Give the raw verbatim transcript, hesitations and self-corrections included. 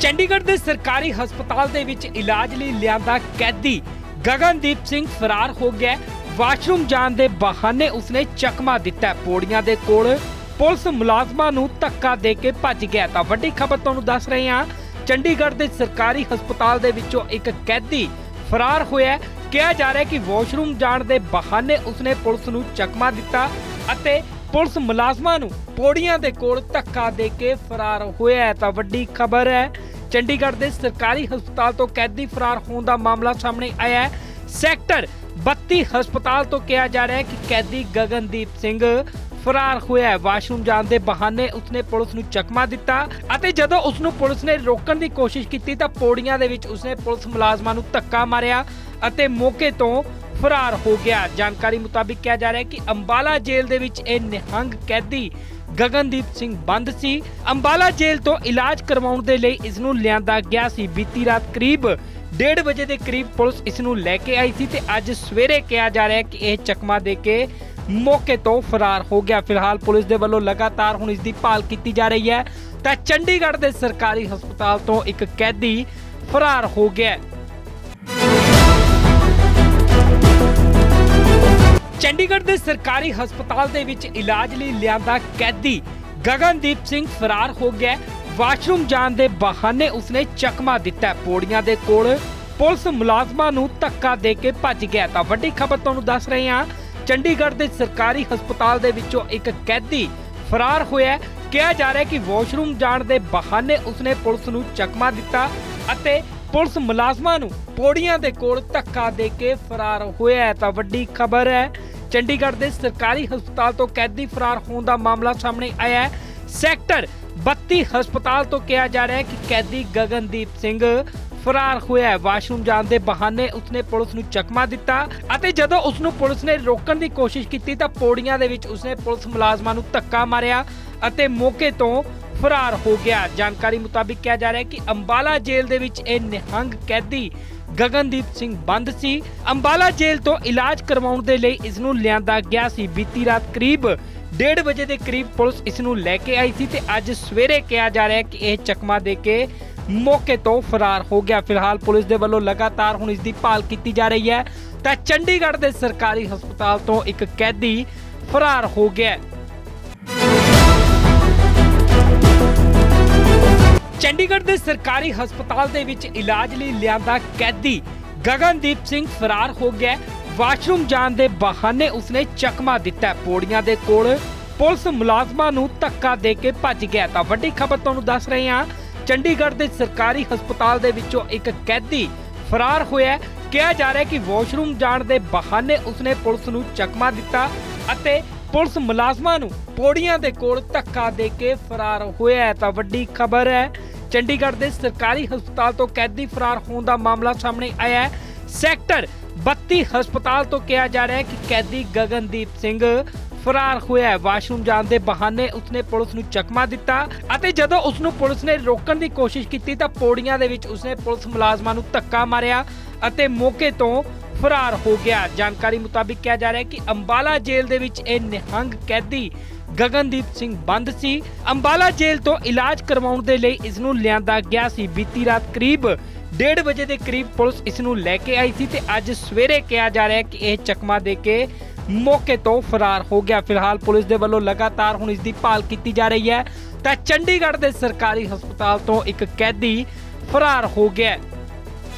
ਚੰਡੀਗੜ੍ਹ ਦੇ ਸਰਕਾਰੀ ਹਸਪਤਾਲ ਦੇ ਵਿੱਚ ਇਲਾਜ ਲਈ ਲਿਆਂਦਾ ਕੈਦੀ ਗਗਨਦੀਪ ਸਿੰਘ ਫਰਾਰ ਹੋ ਗਿਆ। ਵਾਸ਼ਰੂਮ ਜਾਣ ਦੇ ਬਹਾਨੇ ਉਸਨੇ ਚਕਮਾ ਦਿੱਤਾ। ਪੌੜੀਆਂ ਦੇ ਕੋਲ ਪੁਲਿਸ ਮੁਲਾਜ਼ਮਾਂ ਨੂੰ ਧੱਕਾ ਦੇ ਕੇ ਭੱਜ ਗਿਆ। ਤਾਂ ਵੱਡੀ ਖਬਰ ਤੁਹਾਨੂੰ ਦੱਸ ਰਹੇ ਹਾਂ, ਚੰਡੀਗੜ੍ਹ ਦੇ ਸਰਕਾਰੀ ਹਸਪਤਾਲ ਦੇ ਵਿੱਚੋਂ ਇੱਕ ਕੈਦੀ ਫਰਾਰ ਹੋਇਆ। ਕਿਹਾ ਜਾ ਰਿਹਾ ਕਿ ਵਾਸ਼ਰੂਮ ਜਾਣ ਦੇ ਬਹਾਨੇ ਉਸਨੇ ਪੁਲਿਸ ਨੂੰ ਚਕਮਾ ਦਿੱਤਾ ਅਤੇ ਪੁਲਿਸ ਮੁਲਾਜ਼ਮਾਂ ਨੂੰ ਪੌੜੀਆਂ ਦੇ ਕੋਲ ਧੱਕਾ ਦੇ ਕੇ ਫਰਾਰ ਹੋਇਆ। ਤਾਂ ਵੱਡੀ ਖਬਰ ਹੈ, ਚੰਡੀਗੜ੍ਹ ਦੇ ਸਰਕਾਰੀ ਹਸਪਤਾਲ ਤੋਂ ਕੈਦੀ ਫਰਾਰ ਹੋਣ ਦਾ ਮਾਮਲਾ ਸਾਹਮਣੇ ਆਇਆ ਹੈ। ਸੈਕਟਰ ਬੱਤੀ ਹਸਪਤਾਲ ਤੋਂ ਕਿਹਾ ਜਾ ਰਿਹਾ ਹੈ ਕਿ ਕੈਦੀ ਗਗਨਦੀਪ ਸਿੰਘ ਫਰਾਰ ਹੋਇਆ। ਵਾਸ਼ਰੂਮ ਜਾਣ ਦੇ ਬਹਾਨੇ ਉਸਨੇ ਪੁਲਿਸ ਨੂੰ ਚਕਮਾ ਦਿੱਤਾ ਅਤੇ ਜਦੋਂ ਉਸ ਨੂੰ ਪੁਲਿਸ ਨੇ ਰੋਕਣ ਦੀ ਕੋਸ਼ਿਸ਼ ਕੀਤੀ ਤਾਂ ਪੌੜੀਆਂ ਦੇ ਵਿੱਚ ਉਸਨੇ ਪੁਲਿਸ ਮੁਲਾਜ਼ਮਾਂ ਨੂੰ ਧੱਕਾ ਮਾਰਿਆ ਅਤੇ ਮੌਕੇ ਤੋਂ ਫਰਾਰ ਹੋ ਗਿਆ। ਜਾਣਕਾਰੀ ਮੁਤਾਬਿਕ ਕਿਹਾ ਜਾ ਰਿਹਾ ਹੈ ਕਿ ਅੰਬਾਲਾ ਜੇਲ੍ਹ ਦੇ ਵਿੱਚ ਇਹ ਨਿਹੰਗ ਕੈਦੀ ਗਗਨਦੀਪ ਸਿੰਘ ਬੰਦ ਸੀ। ਅੰਬਾਲਾ ਜੇਲ੍ਹ ਤੋਂ ਇਲਾਜ ਕਰਵਾਉਣ ਦੇ ਲਈ ਇਸ ਨੂੰ ਲਿਆਂਦਾ ਗਿਆ ਸੀ। ਬੀਤੀ ਰਾਤ ਕਰੀਬ ਡੇਢ ਵਜੇ ਦੇ ਕਰੀਬ ਪੁਲਿਸ ਇਸ ਨੂੰ ਲੈ ਕੇ ਆਈ ਸੀ ਤੇ ਅੱਜ ਸਵੇਰੇ ਕਿਹਾ ਜਾ ਰਿਹਾ ਹੈ ਕਿ ਇਹ ਚਕਮਾ ਦੇ ਕੇ ਮੌਕੇ ਤੋਂ ਫਰਾਰ ਹੋ ਗਿਆ। ਫਿਲਹਾਲ ਪੁਲਿਸ ਦੇ ਵੱਲੋਂ ਲਗਾਤਾਰ ਹੁਣ ਇਸ ਦੀ ਭਾਲ ਕੀਤੀ ਜਾ ਰਹੀ ਹੈ। ਤਾਂ ਚੰਡੀਗੜ੍ਹ ਦੇ ਸਰਕਾਰੀ ਹਸਪਤਾਲ ਤੋਂ ਇੱਕ ਕੈਦੀ ਫਰਾਰ ਹੋ ਗਿਆ। ਚੰਡੀਗੜ੍ਹ ਦੇ ਸਰਕਾਰੀ ਹਸਪਤਾਲ ਦੇ ਵਿੱਚ ਇਲਾਜ ਲਈ ਲਿਆਂਦਾ ਕੈਦੀ ਗਗਨਦੀਪ ਸਿੰਘ ਫਰਾਰ ਹੋ ਗਿਆ। ਵਾਸ਼ਰੂਮ ਜਾਣ ਦੇ ਬਹਾਨੇ ਉਸਨੇ ਚਕਮਾ ਦਿੱਤਾ। ਪੌੜੀਆਂ ਦੇ ਕੋਲ ਪੁਲਿਸ ਮੁਲਾਜ਼ਮਾਂ ਨੂੰ ਧੱਕਾ ਦੇ ਕੇ ਭੱਜ ਗਿਆ। ਤਾਂ ਵੱਡੀ ਖਬਰ ਤੁਹਾਨੂੰ ਦੱਸ ਰਹੇ ਹਾਂ, ਚੰਡੀਗੜ੍ਹ ਦੇ ਸਰਕਾਰੀ ਹਸਪਤਾਲ ਦੇ ਵਿੱਚੋਂ ਇੱਕ ਕੈਦੀ ਫਰਾਰ ਹੋਇਆ। ਕਿਹਾ ਜਾ ਰਿਹਾ ਕਿ ਵਾਸ਼ਰੂਮ ਜਾਣ ਦੇ ਬਹਾਨੇ ਉਸਨੇ ਪੁਲਿਸ ਨੂੰ ਚਕਮਾ ਦਿੱਤਾ ਅਤੇ ਪੁਲਿਸ ਮੁਲਾਜ਼ਮਾਂ ਨੂੰ ਪੌੜੀਆਂ ਦੇ ਕੋਲ ਧੱਕਾ ਦੇ ਕੇ ਫਰਾਰ ਹੋਇਆ। ਤਾਂ ਵੱਡੀ ਖਬਰ ਹੈ, ਚੰਡੀਗੜ੍ਹ ਦੇ ਸਰਕਾਰੀ ਹਸਪਤਾਲ ਤੋਂ ਕੈਦੀ ਫਰਾਰ ਹੋਣ ਦਾ ਮਾਮਲਾ ਸਾਹਮਣੇ ਆਇਆ ਹੈ। ਸੈਕਟਰ ਬੱਤੀ ਹਸਪਤਾਲ ਤੋਂ ਕਿਹਾ ਜਾ ਰਿਹਾ ਹੈ ਕਿ ਕੈਦੀ ਗਗਨਦੀਪ ਸਿੰਘ ਫਰਾਰ ਹੋਇਆ। ਵਾਸ਼ਰੂਮ ਜਾਣ ਦੇ ਬਹਾਨੇ ਉਸਨੇ ਪੁਲਿਸ ਨੂੰ ਚਕਮਾ ਦਿੱਤਾ ਅਤੇ ਜਦੋਂ ਉਸ ਨੂੰ ਪੁਲਿਸ ਨੇ ਰੋਕਣ ਦੀ ਕੋਸ਼ਿਸ਼ ਕੀਤੀ ਤਾਂ ਪੌੜੀਆਂ ਦੇ ਵਿੱਚ ਉਸਨੇ ਪੁਲਿਸ ਮੁਲਾਜ਼ਮਾਂ ਨੂੰ ਧੱਕਾ ਮਾਰਿਆ ਅਤੇ ਮੌਕੇ ਤੋਂ ਫਰਾਰ ਹੋ ਗਿਆ। ਜਾਣਕਾਰੀ ਮੁਤਾਬਿਕ ਕਿਹਾ ਜਾ ਰਿਹਾ ਹੈ ਕਿ ਅੰਬਾਲਾ ਜੇਲ੍ਹ ਦੇ ਵਿੱਚ ਇਹ ਨਿਹੰਗ ਕੈਦੀ ਗਗਨਦੀਪ ਸਿੰਘ ਬੰਦ ਸੀ। ਅੰਬਾਲਾ ਜੇਲ੍ਹ ਤੋਂ ਇਲਾਜ ਕਰਵਾਉਣ ਦੇ ਲਈ ਇਸ ਨੂੰ ਲਿਆਂਦਾ ਗਿਆ ਸੀ। ਬੀਤੀ ਰਾਤ ਕਰੀਬ ਡੇਢ ਵਜੇ ਦੇ ਕਰੀਬ ਪੁਲਿਸ ਇਸ ਨੂੰ ਲੈ ਕੇ ਆਈ ਸੀ ਤੇ ਅੱਜ ਸਵੇਰੇ ਕਿਹਾ ਜਾ ਰਿਹਾ ਹੈ ਕਿ ਇਹ ਚਕਮਾ ਦੇ ਕੇ ਮੌਕੇ ਤੋਂ ਫਰਾਰ ਹੋ ਗਿਆ। ਫਿਲਹਾਲ ਪੁਲਿਸ ਦੇ ਵੱਲੋਂ ਲਗਾਤਾਰ ਹੁਣ ਇਸ ਦੀ ਭਾਲ ਕੀਤੀ ਜਾ ਰਹੀ ਹੈ। ਤਾਂ ਚੰਡੀਗੜ੍ਹ ਦੇ ਸਰਕਾਰੀ ਹਸਪਤਾਲ ਤੋਂ ਇੱਕ ਕੈਦੀ ਫਰਾਰ ਹੋ ਗਿਆ। ਚੰਡੀਗੜ੍ਹ ਦੇ ਸਰਕਾਰੀ ਹਸਪਤਾਲ ਦੇ ਵਿੱਚ ਇਲਾਜ ਲਈ ਲਿਆਂਦਾ ਕੈਦੀ ਗਗਨਦੀਪ ਸਿੰਘ ਫਰਾਰ ਹੋ ਗਿਆ। ਵਾਸ਼ਰੂਮ ਜਾਣ ਦੇ ਬਹਾਨੇ ਉਸਨੇ ਚਕਮਾ ਦਿੱਤਾ। ਪੌੜੀਆਂ ਦੇ ਕੋਲ ਪੁਲਿਸ ਮੁਲਾਜ਼ਮਾਂ ਨੂੰ ਧੱਕਾ ਦੇ ਕੇ ਭੱਜ ਗਿਆ। ਤਾਂ ਵੱਡੀ ਖਬਰ ਤੁਹਾਨੂੰ ਦੱਸ ਰਹੇ ਹਾਂ, ਚੰਡੀਗੜ੍ਹ ਦੇ ਸਰਕਾਰੀ ਹਸਪਤਾਲ ਦੇ ਵਿੱਚੋਂ ਇੱਕ ਕੈਦੀ ਫਰਾਰ ਹੋਇਆ। ਕਿਹਾ ਜਾ ਰਿਹਾ ਕਿ ਵਾਸ਼ਰੂਮ ਜਾਣ ਦੇ ਬਹਾਨੇ ਉਸਨੇ ਪੁਲਿਸ ਨੂੰ ਚਕਮਾ ਦਿੱਤਾ ਅਤੇ ਪੁਲਿਸ ਮੁਲਾਜ਼ਮਾਂ ਨੂੰ ਪੌੜੀਆਂ ਦੇ ਕੋਲ ਧੱਕਾ ਦੇ ਕੇ ਫਰਾਰ ਹੋਇਆ। ਤਾਂ ਵੱਡੀ ਖਬਰ ਹੈ, ਚੰਡੀਗੜ੍ਹ ਦੇ ਸਰਕਾਰੀ ਹਸਪਤਾਲ ਤੋਂ ਕੈਦੀ ਫਰਾਰ ਹੋਣ ਦਾ ਮਾਮਲਾ ਸਾਹਮਣੇ ਆਇਆ ਹੈ। ਸੈਕਟਰ ਬੱਤੀ ਹਸਪਤਾਲ ਤੋਂ ਕਿਹਾ ਜਾ ਰਿਹਾ ਹੈ ਕਿ ਕੈਦੀ ਗਗਨਦੀਪ ਸਿੰਘ ਫਰਾਰ ਹੋਇਆ। ਵਾਸ਼ਰੂਮ ਜਾਣ ਦੇ ਬਹਾਨੇ ਉਸਨੇ ਪੁਲਿਸ ਨੂੰ ਚਕਮਾ ਦਿੱਤਾ ਅਤੇ ਜਦੋਂ ਉਸ ਨੂੰ ਪੁਲਿਸ ਨੇ ਰੋਕਣ ਦੀ ਕੋਸ਼ਿਸ਼ ਕੀਤੀ ਤਾਂ ਪੌੜੀਆਂ ਦੇ ਵਿੱਚ ਉਸਨੇ ਪੁਲਿਸ ਮੁਲਾਜ਼ਮਾਂ ਨੂੰ ਧੱਕਾ ਮਾਰਿਆ ਅਤੇ ਮੌਕੇ ਤੋਂ ਫਰਾਰ ਹੋ ਗਿਆ। ਜਾਣਕਾਰੀ ਮੁਤਾਬਿਕ ਕਿਹਾ ਜਾ ਰਿਹਾ ਹੈ ਕਿ ਅੰਬਾਲਾ ਜੇਲ੍ਹ ਦੇ ਵਿੱਚ ਇਹ ਨਿਹੰਗ ਕੈਦੀ ਗਗਨਦੀਪ ਸਿੰਘ ਬੰਦ ਸੀ। ਅੰਬਾਲਾ ਜੇਲ੍ਹ ਤੋਂ ਇਲਾਜ ਕਰਵਾਉਣ ਦੇ ਲਈ ਇਸ ਨੂੰ ਲਿਆਂਦਾ ਗਿਆ ਸੀ। ਬੀਤੀ ਰਾਤ ਕਰੀਬ ਡੇਢ ਵਜੇ ਦੇ ਕਰੀਬ ਪੁਲਿਸ ਇਸ ਨੂੰ ਲੈ ਕੇ ਆਈ ਸੀ ਤੇ ਅੱਜ ਸਵੇਰੇ ਕਿਹਾ ਜਾ ਰਿਹਾ ਹੈ ਕਿ ਇਹ ਚਕਮਾ ਦੇ ਕੇ ਮੌਕੇ ਤੋਂ ਫਰਾਰ ਹੋ ਗਿਆ। ਫਿਲਹਾਲ ਪੁਲਿਸ ਦੇ ਵੱਲੋਂ ਲਗਾਤਾਰ ਹੁਣ ਇਸ ਦੀ ਭਾਲ ਕੀਤੀ ਜਾ ਰਹੀ ਹੈ। ਤਾਂ ਚੰਡੀਗੜ੍ਹ ਦੇ ਸਰਕਾਰੀ ਹਸਪਤਾਲ ਤੋਂ ਇੱਕ ਕੈਦੀ ਫਰਾਰ ਹੋ ਗਿਆ।